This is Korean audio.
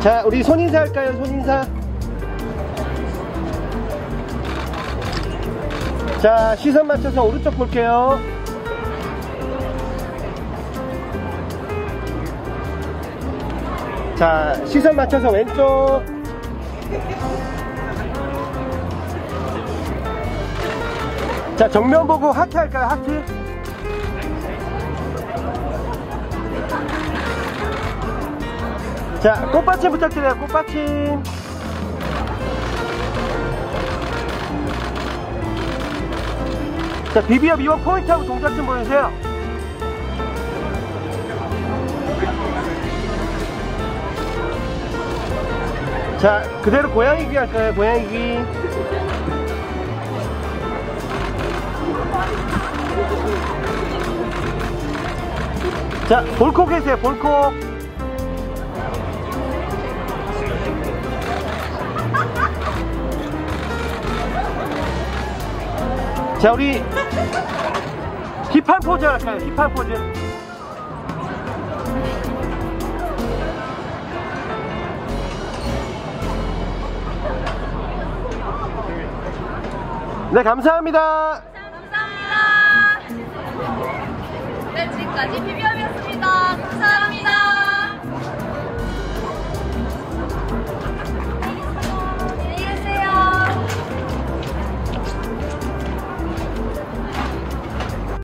자, 우리 손인사 할까요? 손인사. 자, 시선 맞춰서 오른쪽 볼게요. 자, 시선 맞춰서 왼쪽. 자, 정면 보고 하트 할까요? 하트. 자, 꽃받침 부탁드려요. 꽃받침. 자, 비비어 미원 포인트하고 동작 좀 보여주세요. 자, 그대로 고양이기 할까요? 고양이기. 자, 볼콕 해주세요. 볼콕. 자, 우리 힙한 포즈 할까요? 힙한 포즈. 네, 감사합니다. 감사합니다. 네, 지금까지 비비엄이었습니다. 감사합니다.